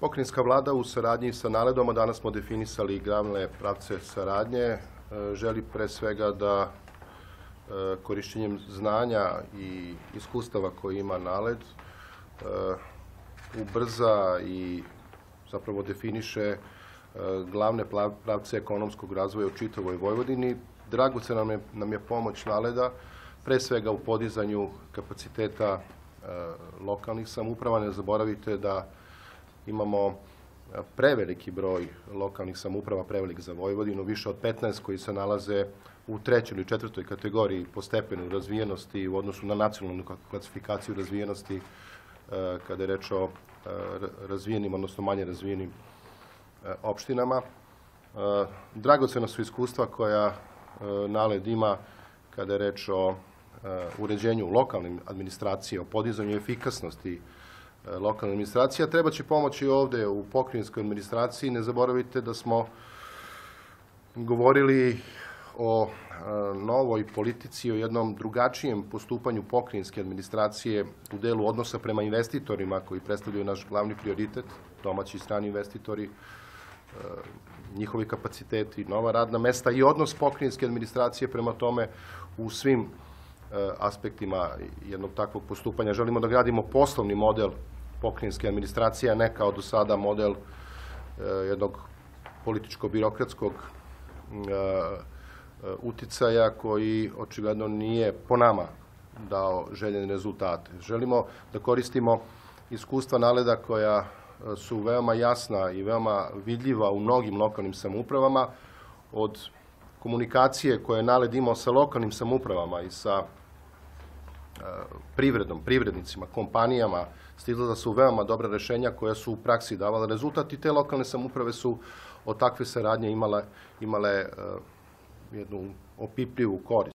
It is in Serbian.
Pokrajinska vlada u saradnji sa NALED-om, a danas smo definisali glavne pravce saradnje, želi pre svega da korišćenjem znanja i iskustava koje ima NALED ubrza i zapravo definiše glavne pravce ekonomskog razvoja u čitavoj Vojvodini. Dragocena nam je pomoć NALED-a, pre svega u podizanju kapaciteta lokalnih samouprava. Ne zaboravite da imamo preveliki broj lokalnih samouprava, prevelik za Vojvodinu, više od 15 koji se nalaze u 3. ili 4. kategoriji po stepenu razvijenosti u odnosu na nacionalnu klasifikaciju razvijenosti kada je reč o razvijenim, odnosno manje razvijenim opštinama. Dragocena su iskustva koja NALED ima kada je reč o uređenju lokalne administracije, o podizanju efikasnosti lokalne administracije. Treba će pomoći ovde u pokrajinskoj administraciji. Ne zaboravite da smo govorili o novoj politici, o jednom drugačijem postupanju pokrajinske administracije u delu odnosa prema investitorima koji predstavljaju naš glavni prioritet, domaći i strani investitori, njihovi kapaciteti, nova radna mesta i odnos pokrajinske administracije prema tome u svim aspektima jednog takvog postupanja. Želimo da gradimo poslovni model pokrajinske administracije, a ne kao do sada model jednog političko-birokratskog uticaja koji očigledno nije po nama dao željene rezultate. Želimo da koristimo iskustva NALED-a koja su veoma jasna i veoma vidljiva u mnogim lokalnim samoupravama, od komunikacije koje je NALED imao sa lokalnim samoupravama i sa privrednicima, kompanijama, stigla da su veoma dobra rešenja koja su u praksi davala rezultat i te lokalne samouprave su od takve saradnje imale jednu opipljivu korist.